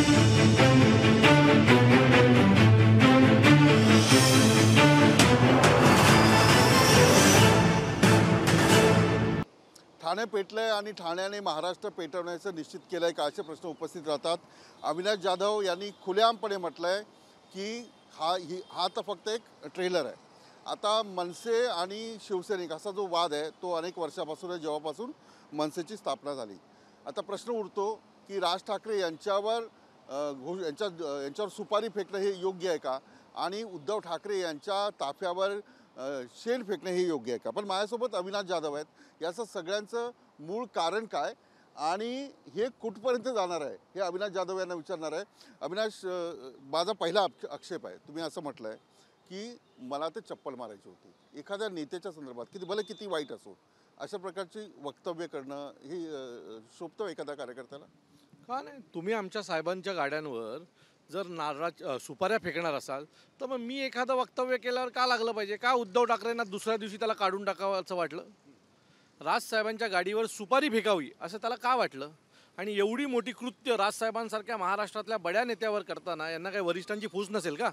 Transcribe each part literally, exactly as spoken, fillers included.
ठाणे पेटलंय आणि ठाण्याने महाराष्ट्र पेटवण्याचं निश्चित केलंय का असे प्रश्न उपस्थित राहतात। अविनाश जाधव यांनी खुलेआमपणे म्हटलंय की हा ही हा तर फक्त एक ट्रेलर आहे। आता मनसे आणि शिवसैनिक असा जो वाद आहे तो अनेक वर्षापासून आहे, जेव्हापासून मनसेची स्थापना झाली। आता प्रश्न उरतो की राज ठाकरे यांच्यावर यांच्या यांच्यावर सुपारी फेकणं हे योग्य आहे का आणि उद्धव ठाकरे यांच्या ताफ्यावर शेण फेकणे हे योग्य आहे का। पण माझ्यासोबत अविनाश जाधव आहेत। याचं सगळ्यांचं मूळ कारण काय आणि हे कुठपर्यंत जाणार आहे हे अविनाश जाधव यांना विचारणार आहे। अविनाश, माझा पहिला आक्षेप आहे, तुम्ही असं म्हटलं आहे की मला ते चप्पल मारायची होती एखाद्या नेत्याच्या संदर्भात, किती भले किती वाईट असो अशा प्रकारची वक्तव्य करणं हे शोभतं एखाद्या कार्यकर्त्याला का नाही। तुम्ही आमच्या साहेबांच्या गाड्यांवर जर नारळ सुपाऱ्या फेकणार असाल तर मग मी एखादं वक्तव्य केल्यावर का लागलं पाहिजे? का उद्धव ठाकरेंना दुसऱ्या दिवशी त्याला काढून टाकावं असं वाटलं? राजसाहेबांच्या गाडीवर सुपारी फेकावी असं त्याला का वाटलं? आणि एवढी मोठी कृत्य राजसाहेबांसारख्या महाराष्ट्रातल्या बड्या नेत्यावर करताना यांना काही वरिष्ठांची फूस नसेल का?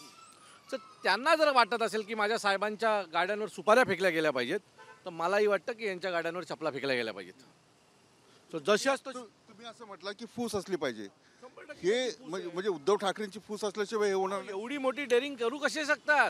तर त्यांना जर वाटत असेल की माझ्या साहेबांच्या गाड्यांवर सुपाऱ्या फेकल्या गेल्या पाहिजेत तर मलाही वाटतं की यांच्या गाड्यांवर चपला फेकल्या गेल्या पाहिजेत। सो जशी असतो तुम्ही असं म्हटलं की फूस असली पाहिजे, हे म्हणजे उद्धव ठाकरेंची फूस असल्याशिवाय हे होणार? एवढी मोठी डेअरिंग करू कसे शकतात?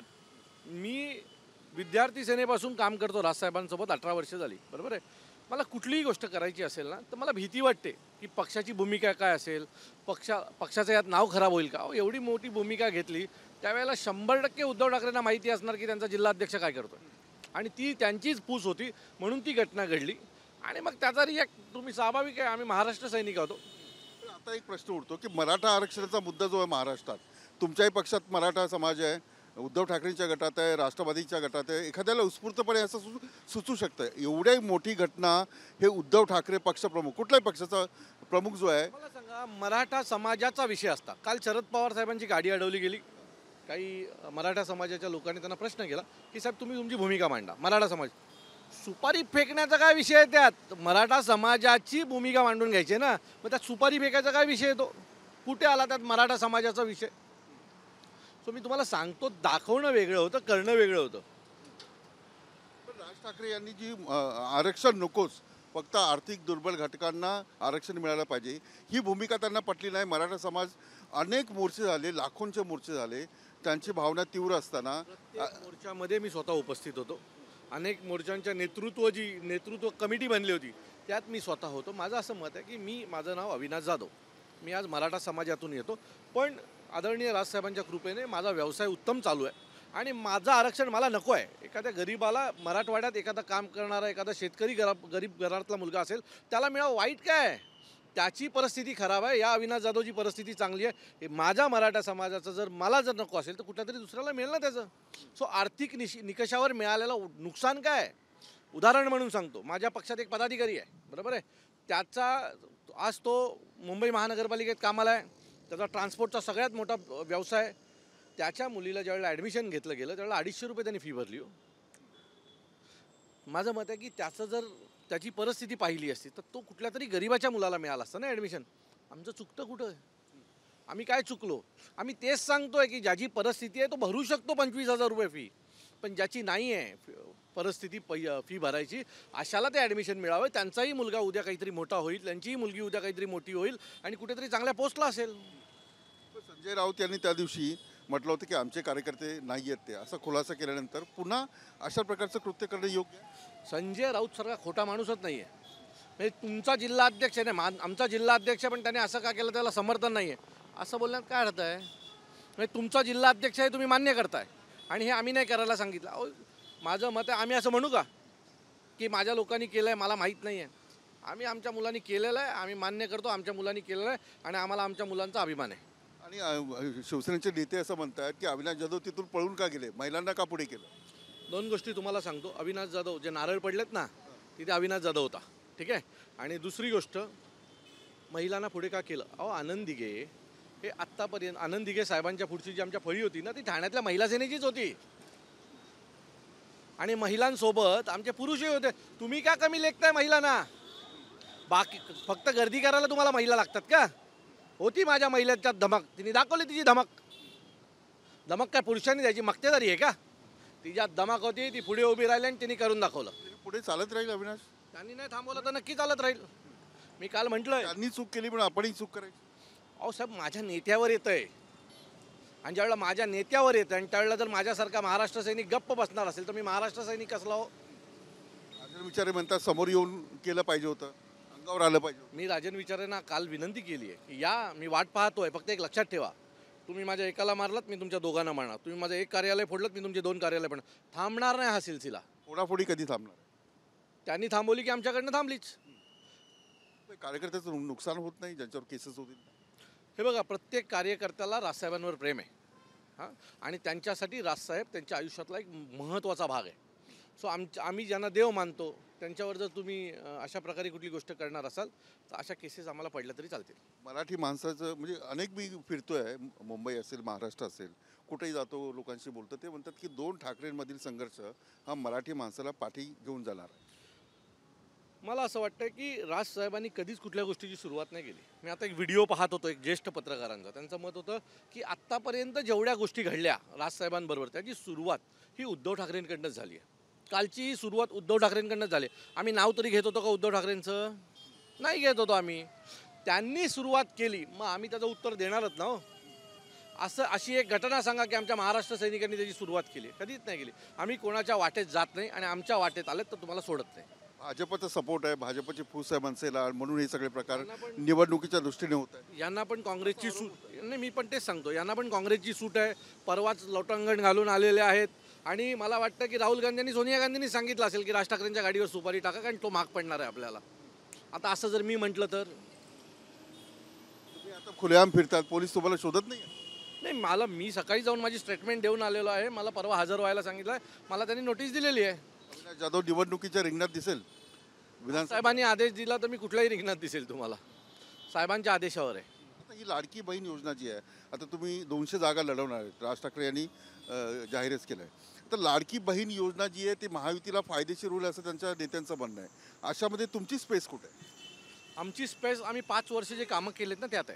मी विद्यार्थी सेनेपासून काम करतो राजसाहेबांसोबत अठरा वर्ष झाली, बरोबर आहे। मला कुठलीही गोष्ट करायची असेल ना तर मला भीती वाटते की पक्षाची भूमिका काय असेल, पक्षा पक्षाचं यात नाव खराब होईल का। एवढी मोठी भूमिका घेतली त्यावेळेला शंभर टक्के उद्धव ठाकरेंना माहिती असणार की त्यांचा जिल्हाध्यक्ष काय करतो आणि ती त्यांचीच फूस होती म्हणून ती घटना घडली आणि मग त्याचा रिॲक्ट तुम्ही स्वाभाविक आहे, आम्ही महाराष्ट्र सैनिक होतो। आता एक प्रश्न उठतो की मराठा आरक्षणाचा मुद्दा जो आहे महाराष्ट्रात, तुमच्याही पक्षात मराठा समाज आहे, उद्धव ठाकरेंच्या गटात आहे, राष्ट्रवादीच्या गटात आहे, एखाद्याला उत्स्फूर्तपणे असं सुचू सुचू शकतं एवढी मोठी घटना हे उद्धव ठाकरे पक्षप्रमुख कुठल्याही पक्षाचा प्रमुख जो आहे, मला सांगा मराठा समाजाचा विषय असता। काल शरद पवार साहेबांची गाडी अडवली गेली, काही मराठा समाजाच्या लोकांनी त्यांना प्रश्न केला की साहेब तुम्ही तुमची भूमिका मांडा। मराठा समाज सुपारी फेकण्याचा काय विषय आहे? त्यात मराठा समाजाची भूमिका मांडून घ्यायची ना, मग त्यात सुपारी फेकायचा काय विषय येतो? कुठे आला त्यात मराठा समाजाचा विषय? सो मी तुम्हाला सांगतो, दाखवणं वेगळं होतं, करणं वेगळं होतं। पण राज ठाकरे यांनी जी आरक्षण नकोच, फक्त आर्थिक दुर्बल घटकांना आरक्षण मिळालं पाहिजे ही भूमिका त्यांना पटली नाही। मराठा समाज अनेक मोर्चे झाले, लाखोंचे मोर्चे झाले, त्यांची भावना तीव्र असताना मोर्चामध्ये मी स्वतः उपस्थित होतो। अनेक मोर्चांच्या नेतृत्व जी नेतृत्व कमिटी बनली होती त्यात मी स्वतः होतो। माझं असं मत आहे की मी माझं नाव अविनाश जाधव, मी आज मराठा समाजातून येतो, पण आदरणीय राजसाहेबांच्या कृपेने माझा व्यवसाय उत्तम चालू आहे आणि माझं आरक्षण मला नको आहे। एखाद्या गरीबाला मराठवाड्यात एखादा काम करणारा एखादा शेतकरी घरा गरीब घरातला मुलगा असेल त्याला मिळावं, वाईट काय? त्याची परिस्थिती खराब आहे, या अविनाश जाधवची परिस्थिती चांगली आहे। माझ्या मराठा समाजाचं जर मला जर नको असेल तर कुठल्या तरी दुसऱ्याला मिळेल ना त्याचं। सो आर्थिक निश निकषावर मिळालेलं नुकसान काय? उदाहरण म्हणून सांगतो, माझ्या पक्षात एक पदाधिकारी आहे, बरोबर आहे, त्याचा आज तो मुंबई महानगरपालिकेत कामाला आहे, त्याचा ट्रान्सपोर्टचा सगळ्यात मोठा व्यवसाय। त्याच्या मुलीला ज्यावेळेला ॲडमिशन घेतलं गेलं त्यावेळेला अडीचशे रुपये त्यांनी फी भरली हो। माझं मत आहे की त्याचं जर त्याची परिस्थिती पाहिली असती तर तो कुठल्या तरी गरीबाच्या मुलाला मिळालं असतं ना ॲडमिशन। आमचं चुकतं कुठं? आम्ही काय चुकलो? आम्ही तेच सांगतोय की ज्याची परिस्थिती आहे तो भरू शकतो पंचवीस हजार रुपये फी, पण ज्याची नाही आहे परिस्थिती पै फी भरायची अशाला ते ॲडमिशन मिळावं। त्यांचाही मुलगा उद्या काहीतरी मोठा होईल, त्यांचीही मुलगी उद्या काहीतरी मोठी होईल आणि कुठेतरी चांगल्या पोस्टला असेल। संजय राऊत यांनी त्या दिवशी म्हटलं होतं की आमचे कार्यकर्ते नाही आहेत, ते असा खुलासा केल्यानंतर पुन्हा अशा प्रकारचं कृत्य करणं योग्य? संजय राऊत सारखा खोटा माणूसच नाही आहे। म्हणजे तुमचा जिल्हा अध्यक्ष आहे ना, आमचा जिल्हा अध्यक्ष, पण त्याने असं का केलं त्याला समर्थन नाही आहे असं बोलण्यात काय अर्थ आहे? म्हणजे तुमचा जिल्हा अध्यक्ष आहे, तुम्ही मान्य करताय आणि हे आम्ही नाही करायला सांगितलं। अहो माझं मत आहे, आम्ही असं म्हणू का की माझ्या लोकांनी केलं आहे मला माहीत नाही आहे? आम्ही आमच्या मुलांनी केलेलं आहे, आम्ही मान्य करतो आमच्या मुलांनी केलेलं आहे आणि आम्हाला आमच्या मुलांचा अभिमान आहे। आणि शिवसेनेचे नेते असं म्हणतात की अविनाश जाधव तिथून पळून का गेले, महिलांना का पुढे केलं? दोन गोष्टी तुम्हाला सांगतो। अविनाश जाधव जे नारळ पडलेत ना तिथे अविनाश जाधव होता, ठीक आहे। आणि दुसरी गोष्ट, महिलांना पुढे का केलं? अहो आनंद दिघे हे आत्तापर्यंत, आनंद दिघे साहेबांच्या पुढची जी आमच्या फळी होती ना ती ठाण्यातल्या महिला सेनेचीच होती आणि महिलांसोबत आमचे पुरुषही होते। तुम्ही का कमी लेखताय महिलांना? बाकी फक्त गर्दी करायला तुम्हाला महिला लागतात का? होती माझ्या महिलेच्यात धमक, तिने दाखवली तिची धमक. धमक काय पुरुषांनी द्यायची मक्तेदारी आहे का? तिच्यात धमक होती, ती पुढे उभी राहिली आणि तिने करून दाखवलं. पुढे चालत राहील अविनाश. त्यांनी नाही थांबवलं तर नक्की चालत राहील. मी काल म्हटलं, त्यांनी चूक केली पण आपणही चूक करायची. अहो साहेब, माझ्या नेत्यावर येतं आहे आणि ज्यावेळेला माझ्या नेत्यावर येतं आणि त्यावेळेला जर माझ्यासारखा महाराष्ट्र सैनिक गप्प बसणार असेल तर मी महाराष्ट्र सैनिक कसला हो? राजन विचारे म्हणतात समोर येऊन केलं पाहिजे होतं, अंगावर आलं पाहिजे होतं. मी राजन विचारेंना काल विनंती केली आहे की या, मी वाट पाहतोय, फक्त एक लक्षात ठेवा, तुम्ही माझ्या एकाला मारलात मी तुमच्या दोघांना मारणार, तुम्ही माझं एक कार्यालय फोडलं मी तुमचे दोन कार्यालय पण थांबणार नाही हा सिलसिला. फोडाफोडी कधी थांबणार? त्यांनी थांबवली की आमच्याकडनं थांबलीच. कार्यकर्त्याचं नुकसान होत नाही ज्यांच्यावर केसेस होतील? हे बघा, प्रत्येक कार्यकर्त्याला राजसाहेबांवर प्रेम आहे हां, आणि त्यांच्यासाठी राजसाहेब त्यांच्या आयुष्यातला एक महत्त्वाचा भाग आहे. सो आम आम्ही ज्यांना देव मानतो त्यांच्यावर जर तुम्ही अ, अशा प्रकारे कुठली गोष्ट करणार असाल तर अशा केसेस आम्हाला पडल्या तरी चालतील. मराठी माणसाचं म्हणजे अनेक मी फिरतोय, मुंबई असेल महाराष्ट्र असेल कुठेही जातो, लोकांशी बोलतो, ते म्हणतात की दोन ठाकरेंमधील संघर्ष हा मराठी माणसाला पाठी घेऊन जाणार आहे. मला असं वाटतं की राजसाहेबांनी कधीच कुठल्या गोष्टीची सुरुवात नाही केली. मी आता एक व्हिडिओ पाहत होतो एक ज्येष्ठ पत्रकारांचा, त्यांचं मत होतं की आत्तापर्यंत जेवढ्या गोष्टी घडल्या राजसाहेबांबरोबर त्याची सुरुवात ही उद्धव ठाकरेंकडनंच झाली आहे. कालची सुरुवात उद्धव ठाकरेंकडनंच झाली. आम्ही नाव तरी घेत होतो का उद्धव ठाकरेंचं? नाही घेत होतो आम्ही. त्यांनी सुरुवात केली, मग आम्ही त्याचं उत्तर देणारच ना हो. असं अशी एक घटना सांगा की आमच्या महाराष्ट्र सैनिकांनी त्याची सुरुवात केली? कधीच नाही केली. आम्ही कोणाच्या वाटेत जात नाही आणि आमच्या वाटेत आलेत तर तुम्हाला सोडत नाही. भाजपचा सपोर्ट आहे, भाजपची फूस आहे मनसेला, म्हणून हे सगळे प्रकार निवडणुकीच्या दृष्टीने होत आहे. यांना पण काँग्रेसची सूट नाही, मी पण तेच सांगतो, यांना पण काँग्रेसची सूट आहे. परवाच लोटांगण घालून आलेले आहेत आणि मला वाटतं की राहुल गांधींनी सोनिया गांधींनी सांगितलं असेल की राज ठाकरेंच्या गाडीवर सुपारी टाका कारण तो महाग पडणार आहे आपल्याला. आता असं जर मी म्हटलं तर तुम्ही आता खुलेआम फिरतात, पोलीस तुम्हाला शोधत नाही? नाही, मला मी सकाळी जाऊन माझी स्टेटमेंट देऊन आलेलो आहे. मला परवा हजर व्हायला सांगितलं आहे, मला त्यांनी नोटीस दिलेली आहे. अविनाश जाधव निवडणुकीच्या रिंगणात दिसेल विधानसभा. साहेबांनी आदेश दिला तर मी कुठल्याही रिंगणात दिसेल तुम्हाला. साहेबांच्या आदेशावर आहे. आता ही लाडकी बहीण योजना जी आहे, आता तुम्ही दोनशे जागा लढवणार आहेत, राज ठाकरे यांनी अं, जाहीरच केलं आहे. तर लाडकी बहीण योजना जी आहे ती महायुतीला फायदेशीर होईल असं त्यांच्या नेत्यांचं म्हणणं आहे. अशामध्ये तुमची स्पेस कुठे आहे? आमची स्पेस, आम्ही पाच वर्ष जे कामं केलेत ना त्यात आहे.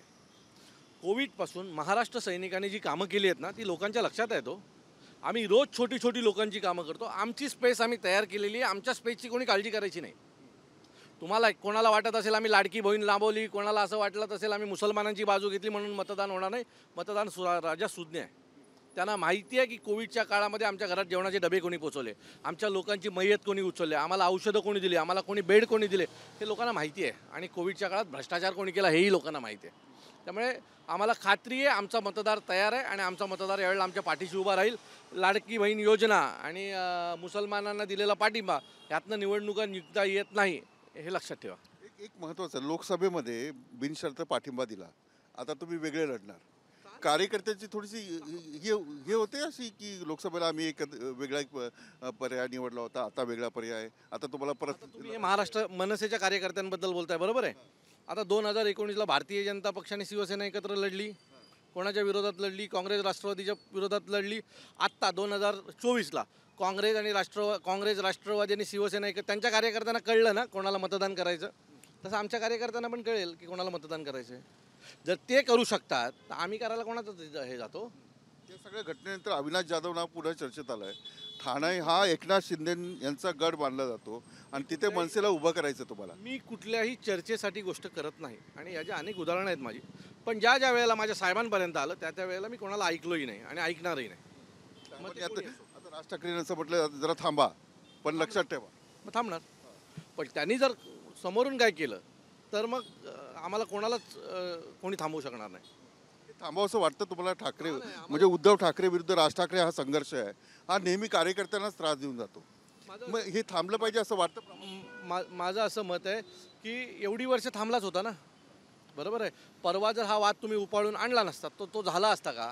कोविडपासून महाराष्ट्र सैनिकांनी जी कामं केली आहेत ना ती लोकांच्या लक्षात आहेत हो. आम्ही रोज छोटी छोटी लोकांची कामं करतो. आमची स्पेस आम्ही तयार केलेली आहे. आमच्या स्पेसची कोणी काळजी करायची नाही. तुम्हाला कोणाला वाटत असेल आम्ही लाडकी बहीण लांबवली, कोणाला असं वाटलं असेल आम्ही मुसलमानांची बाजू घेतली म्हणून मतदान होणार नाही. मतदान सु राजा सुज्ञ आहे. त्यांना माहिती आहे की कोविडच्या काळामध्ये आमच्या घरात जेवणाचे डबे कोणी पोचवले, आमच्या लोकांची मयत कोणी उचलले, आम्हाला औषधं कोणी दिली, आम्हाला कोणी बेड कोणी दिले, हे लोकांना माहिती आहे. आणि कोविडच्या काळात भ्रष्टाचार कोणी केला हेही लोकांना माहिती आहे. त्यामुळे आम्हाला खात्री आहे आमचा मतदार तयार आहे आणि आमचा मतदार यावेळेला आमच्या पाठीशी उभा राहील. लाडकी बहीण योजना आणि मुसलमानांना दिलेला पाठिंबा यातनं निवडणुका निघता येत नाही हे लक्षात ठेवा. एक एक महत्त्वाचं, लोकसभेमध्ये बिनशर्त पाठिंबा दिला, आता तुम्ही वेगळे लढणार. कार्यकर्त्याची थोडीशी हे हे होते अशी की लोकसभेला आम्ही एक वेगळा एक पर्याय निवडला होता, आता वेगळा पर्याय आहे, आता तुम्हाला परत. तुम्ही हे महाराष्ट्र मनसेच्या कार्यकर्त्यांबद्दल बोलताय, बरोबर आहे. आता दोन हजार एकोणीसला भारतीय जनता पक्षाने शिवसेना एकत्र लढली, कोणाच्या विरोधात लढली? काँग्रेस राष्ट्रवादीच्या विरोधात लढली. आत्ता दोन हजार चोवीसला काँग्रेस आणि राष्ट्रवा काँग्रेस राष्ट्रवादी आणि शिवसेना एक, त्यांच्या कार्यकर्त्यांना कळलं ना कोणाला मतदान करायचं, तसं आमच्या कार्यकर्त्यांना पण कळेल की कोणाला मतदान करायचं आहे. जर ते करू शकतात तर आम्ही करायला कोणाचं हे जातो? या सगळ्या घटनेनंतर अविनाश जाधव नाव पुढे चर्चेत आलं आहे. ठाणे हा एकनाथ शिंदे यांचा गड मानला जातो आणि तिथे मनसेला उभं करायचं तुम्हाला. मी कुठल्याही चर्चेसाठी गोष्ट करत नाही आणि याची अनेक उदाहरणं आहेत माझी. पण ज्या ज्या वेळेला माझ्या साहेबांपर्यंत आलं त्या त्या वेळेला मी कोणाला ऐकलोही नाही आणि ऐकणारही नाही. मग ते आता कोणी असो. आता राज ठाकरेंनी असं म्हटलं जरा थांबा, पण लक्षात ठेवा. मग थांबणार. पण त्यांनी जर समोरून काय केलं तर मग अं, आम्हाला कोणालाच अं, कोणी थांबवू शकणार नाही. थांबावं असं वाटतं तुम्हाला? ठाकरे म्हणजे उद्धव ठाकरे विरुद्ध राज ठाकरे हा संघर्ष आहे, हा नेहमी कार्यकर्त्यांनाच त्रास देऊन जातो. माझं मग हे थांबलं पाहिजे असं वाटतं? म- मा माझं असं मत आहे की एवढी वर्ष थांबलाच होता ना, बरोबर आहे. परवा जर हा वाद तुम्ही उपाळून आणला नसता तो तो झाला असता का?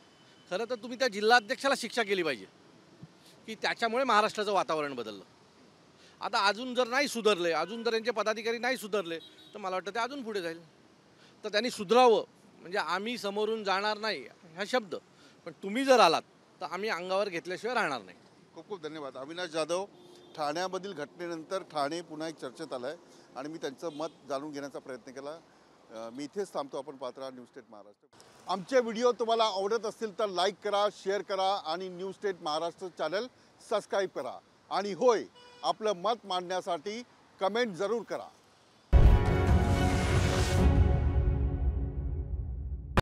खरं तर तुम्ही त्या जिल्हाध्यक्षाला शिक्षा केली पाहिजे की त्याच्यामुळे महाराष्ट्राचं वातावरण बदललं. आता अजून जर नाही सुधारले, अजून जर यांचे पदाधिकारी नाही सुधारले तर मला वाटतं ते अजून पुढे जाईल. तर त्यांनी सुधारावं. म्हणजे आम्ही समोरून जाणार नाही हा शब्द, पण तुम्ही जर आलात तर आम्ही अंगावर घेतल्याशिवाय राहणार नाही. खूप खूप धन्यवाद. अविनाश जाधव, ठाण्यामधील घटनेनंतर ठाणे पुन्हा एक चर्चेत आलं आहे आणि मी त्यांचं मत जाणून घेण्याचा प्रयत्न केला. अ, मी इथेच थांबतो. आपण पाहत राहा न्यूज स्टेट महाराष्ट्र. आमचे व्हिडिओ तुम्हाला आवडत असतील तर लाईक करा, शेअर करा आणि news state Maharashtra channel subscribe करा. आणि होय, आपलं मत मांडण्यासाठी कमेंट जरूर करा.